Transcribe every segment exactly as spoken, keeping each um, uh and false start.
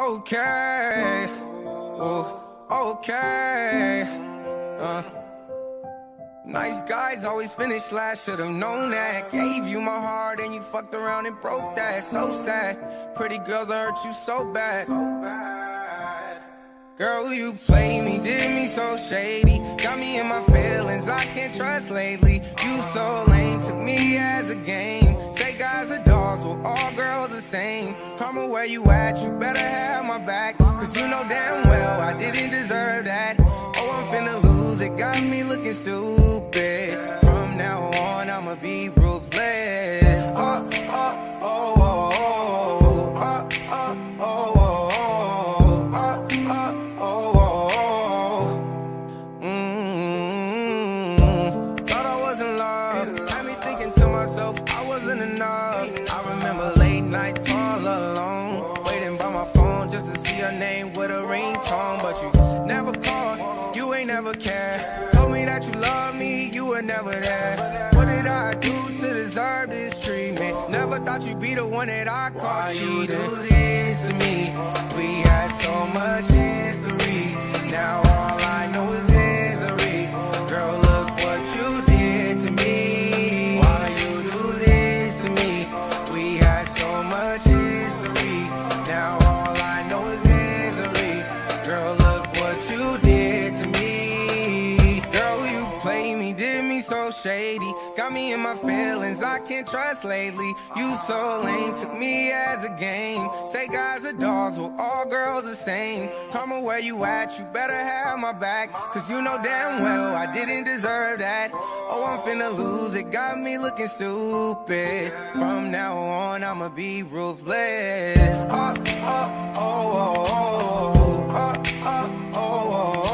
Okay, ooh, okay, uh. Nice guys always finish last, should've known that. Gave you my heart and you fucked around and broke that. So sad, pretty girls will hurt you so bad. Girl, you play me, did me so shady. Got me in my feelings, I can't trust lately. You so lame, took me as a game. Say guys are dogs, well all girls the same. Karma, where you at, you better have my back. Cause you know damn well I didn't deserve that. Oh, I'm finna lose it, got me looking stupid. From now on, I'ma be ruthless. Oh, oh, oh, oh, oh, oh, oh, oh, oh. Enough. I remember late nights all alone, waiting by my phone just to see your name with a ringtone. But you never called, you ain't never cared. Told me that you love me, you were never there. What did I do to deserve this treatment? Never thought you'd be the one that I caught cheating. Why you do this to me? We had so much history. Now all I know is misery. Girl, look what you did to me. Why you do this to me? We had so much history. Now all I know is misery. Girl, look what you did to me. Girl, you played me, did me so shady. Got me in my feelings, I can't trust lately. You so lame, took me as a game. Say guys are dogs, well all girls the same. Karma, where you at, you better have my back. Cause you know damn well I didn't deserve that. Oh, I'm finna lose it, got me looking stupid. From now on, I'ma be ruthless. Oh, oh, oh, oh, oh, oh, oh, oh, oh.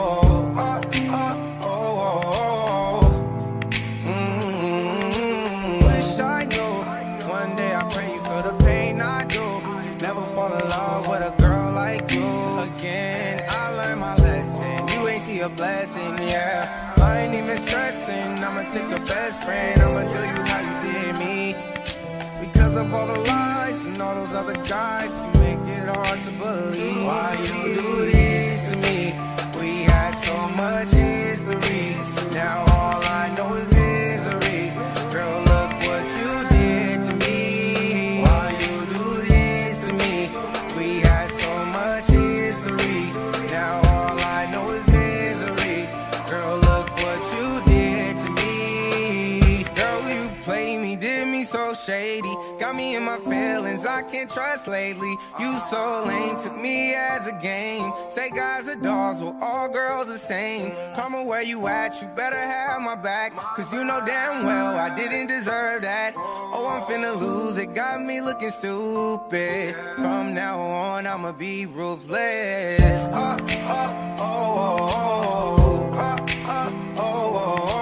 Never fall in love with a girl like you again. I learned my lesson, you ain't see a blessing, yeah. I ain't even stressing, I'ma take your best friend, I'ma do you how you did me. Because of all the lies and all those other guys, you make it hard to believe. Why you do this to me? We had so much history. Now all I know is misery. Girl, look what you did to me. Why you do this to me? We had so much history. Now all I know is misery. Girl, look what you did to me. Girl, you played me, did me so shady. Got me in my feelings, I can't trust lately. You so lame, took me as a game. Say guys are dogs, well all girls the same. Karma, where you at, you better have my back. Cause you know damn well I didn't deserve that. Oh, I'm finna lose it, got me looking stupid. From now on, I'ma be ruthless. Oh, oh, oh, oh, oh, oh, oh, oh, oh, oh.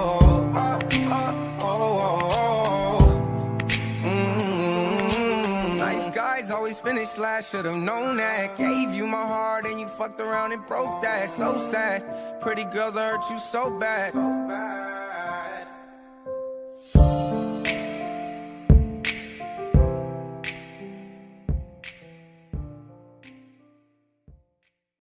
Guys always finish last, should've known that. Gave you my heart and you fucked around and broke that. So sad, pretty girls will hurt you so bad.